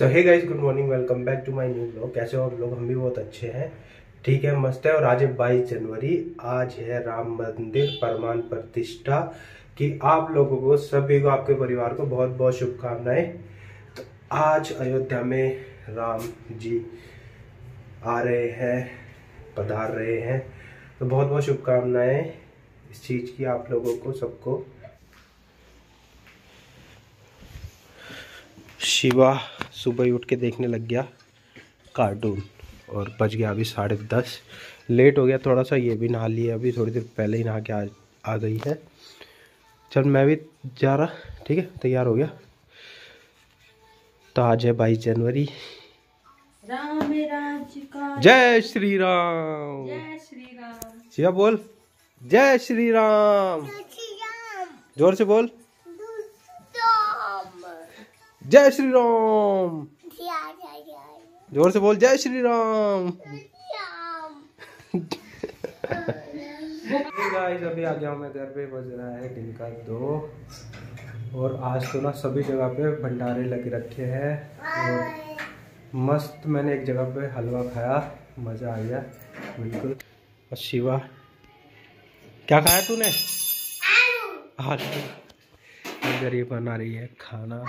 So hey guys, good morning, welcome back to my new blog. कैसे हो आप लोग? हम भी बहुत अच्छे हैं, ठीक है, मस्त है। और आज है 22 जनवरी, आज है राम मंदिर प्रमाण प्रतिष्ठा की। आप लोगों को सभी को, आपके परिवार को बहुत बहुत शुभकामनाएं। तो आज अयोध्या में राम जी आ रहे हैं, पधार रहे हैं, तो बहुत बहुत शुभकामनाएं इस चीज़ की आप लोगों को सबको। शिवा सुबह ही उठ के देखने लग गया कार्टून और बज गया अभी 10:30। लेट हो गया थोड़ा सा, ये भी नहा लिया, अभी थोड़ी देर पहले ही नहा के आ गई है। चल मैं भी जा रहा, ठीक है, तैयार हो गया। तो आज है 22 जनवरी। राम राज्य का जय श्री राम। जय श्री राम। शिवा बोल जय श्री राम, जोर से बोल जय श्री राम, जोर से बोल जय श्री राम। गाइस अभी आ गया हूँ मैं घर पे, बज रहा है दिन का 2। और आज तो ना सभी जगह पे भंडारे लगे रखे हैं और मस्त मैंने एक जगह पे हलवा खाया, मज़ा आ गया बिल्कुल। और शिवा क्या खाया तूने? आलू। इधर ये बना रही है खाना,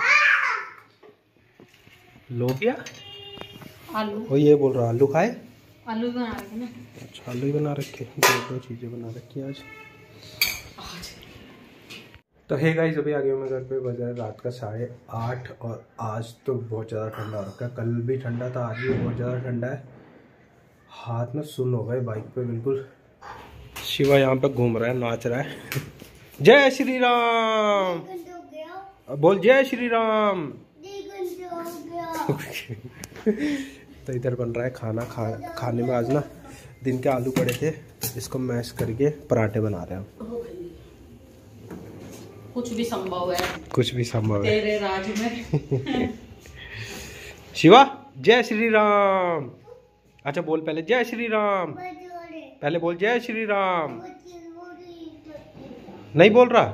लोबिया आलू। वो ये बोल रहा आलू खाए, आलू बना रखे ना। अच्छा आलू ही बना रखे, दो चीज़ें बना रखी आज। तो हे गाइस अभी आ गया मैं घर पे, बज रहा है रात का 8:30। और आज तो बहुत ज़्यादा ठंडा हो रखा है, कल भी ठंडा था, आज भी बहुत ज़्यादा ठंडा है। हाथ में सुन्न हो गए बाइक पे बिल्कुल। शिवा यहाँ पे घूम रहा है, नाच रहा है। जय श्री राम बोल, जय श्री राम। तो इधर बन रहा है खाना। खाने में आज ना दिन के आलू पड़े थे, इसको मैश करके पराठे बना रहे हैं। कुछ भी संभव है, कुछ भी संभव है तेरे राज में। शिवा जय श्री राम। अच्छा बोल पहले जय श्री राम, पहले बोल जय श्री राम। नहीं बोल रहा,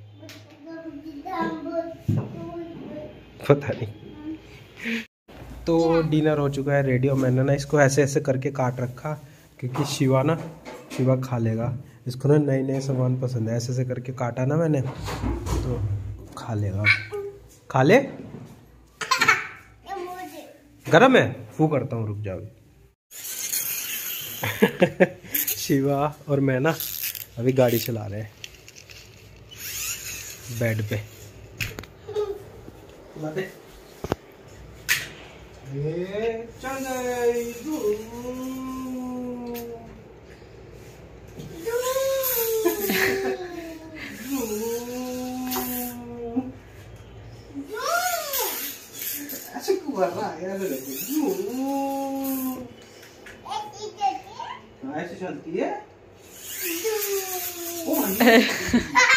पता नहीं। तो डिनर हो चुका है रेडी, और मैंने ना इसको ऐसे ऐसे करके काट रखा क्योंकि शिवा खा लेगा। इसको ना नए नए सामान पसंद है, ऐसे ऐसे करके काटा ना मैंने, तो खा लेगा। खा ले, गरम है, फू करता हूँ, रुक जाओ। शिवा और मैं ना अभी गाड़ी चला रहे हैं बेड पे। चल गई ऐसे क्यों कर रहा है? ऐसे चलती है।